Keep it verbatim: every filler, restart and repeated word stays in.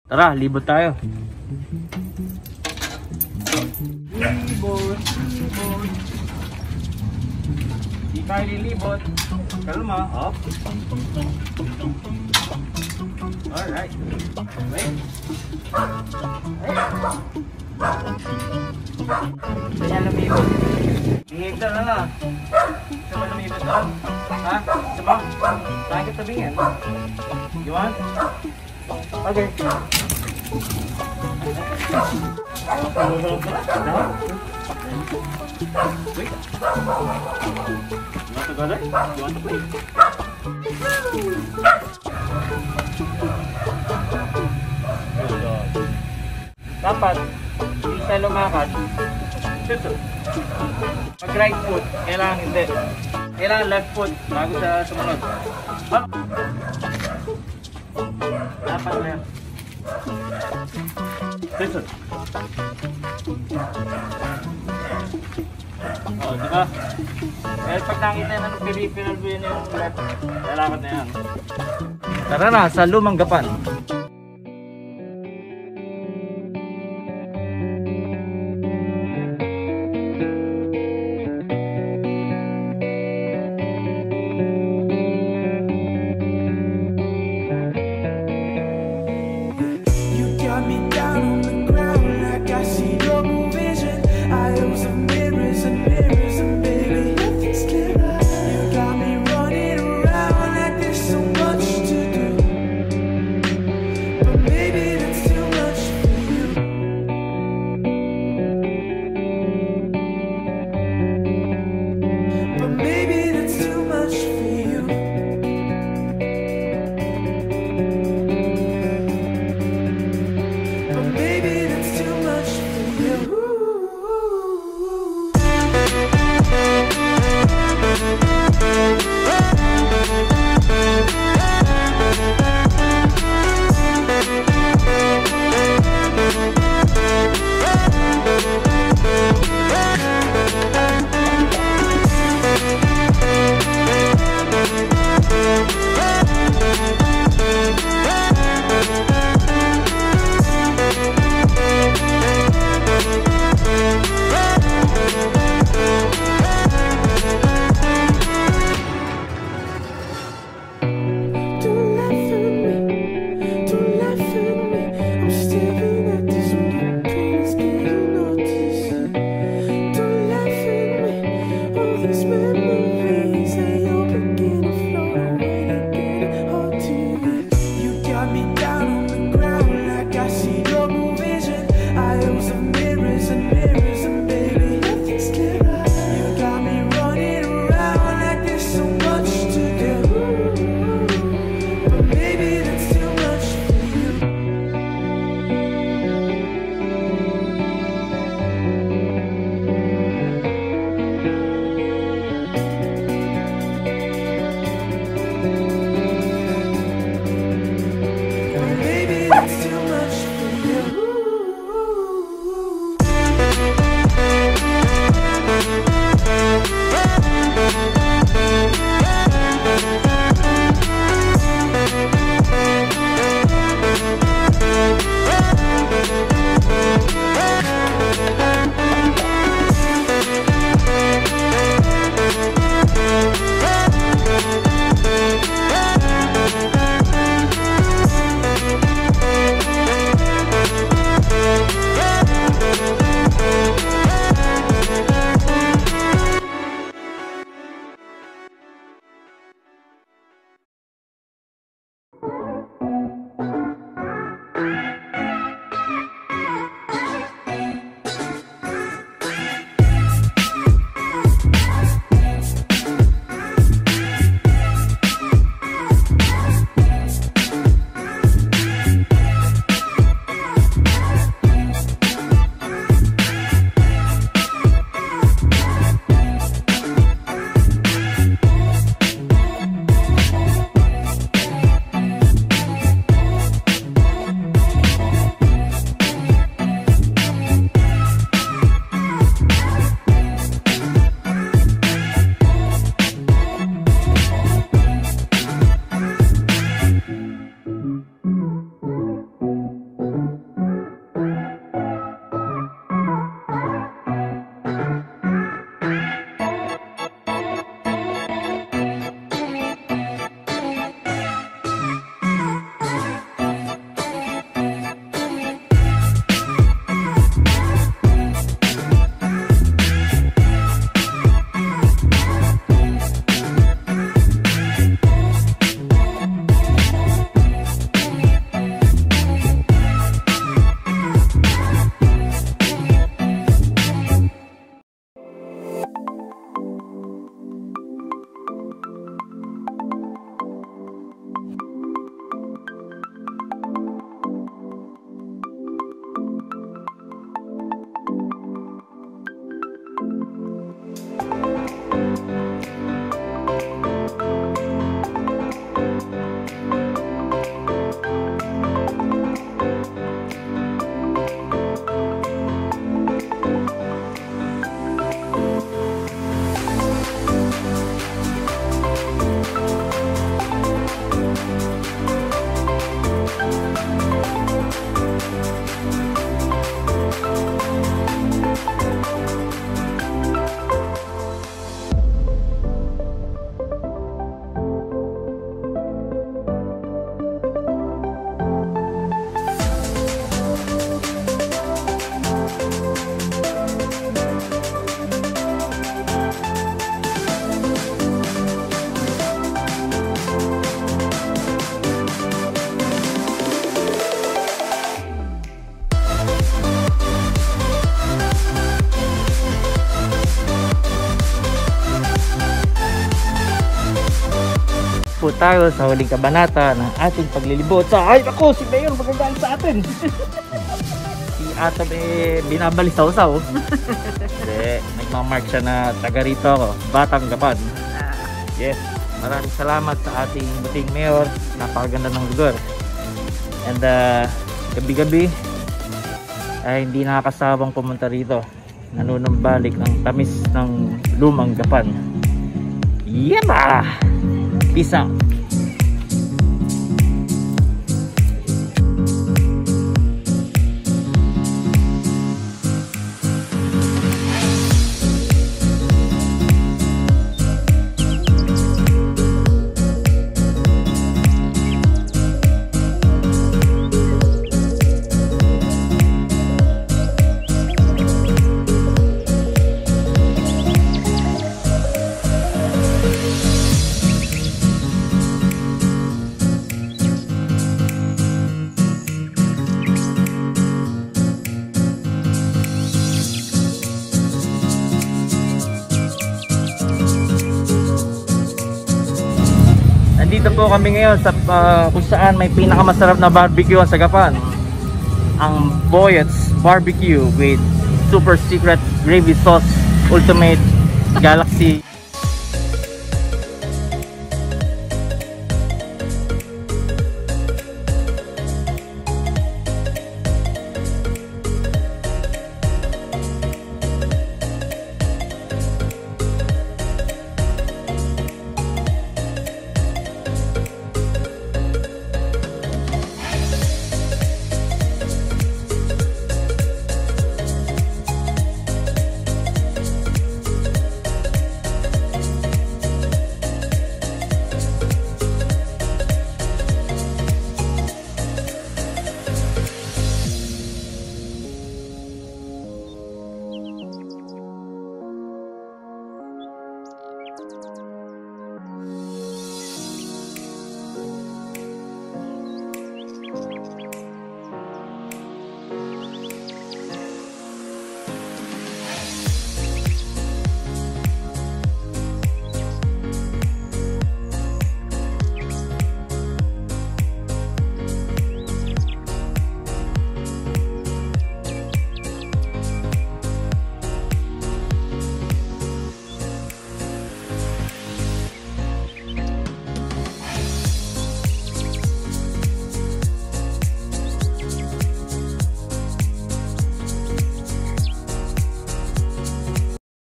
Tara, libot tayo. Libot, libot. Di tayo lilibot. Kalma, up. Alright. Wait. Kaya lumibot. Hihigdan na na. Saba lumibot doon? Ha? Saba? Saan ka tabingin? You want? Okay. Wait. You want to go there? You want to play? Dapat, hindi siya lumakad. Suso. Pag right foot, kailangan hindi. Kailangan left foot bago siya sumunod. Up. Dapat left. Suso. Oh, diba? Kaya pag nakita na ng peripheral view na yung left, lalakad na yan. Tara na sa Lumang Gapan. po tayo sa huling kabanata ng ating paglilibot sa... Ay ako, si Mayor magagalit sa atin. Si Atom eh binabalisaw-saw. Kasi nagmamark siya na taga rito ako, Batang Gapan. Yes, maraming salamat sa ating buting Mayor. Napakaganda ng lugar. And uh, gabi-gabi ay hindi nakakasawang pumunta rito. Nanunambalik ng tamis ng Lumang Gapan. Yaba! Isang. Nandito po kami ngayon sa uh, kung saan may pinakamasarap na barbecue sa Gapan. Ang Boyet's Barbecue with super secret gravy sauce ultimate galaxy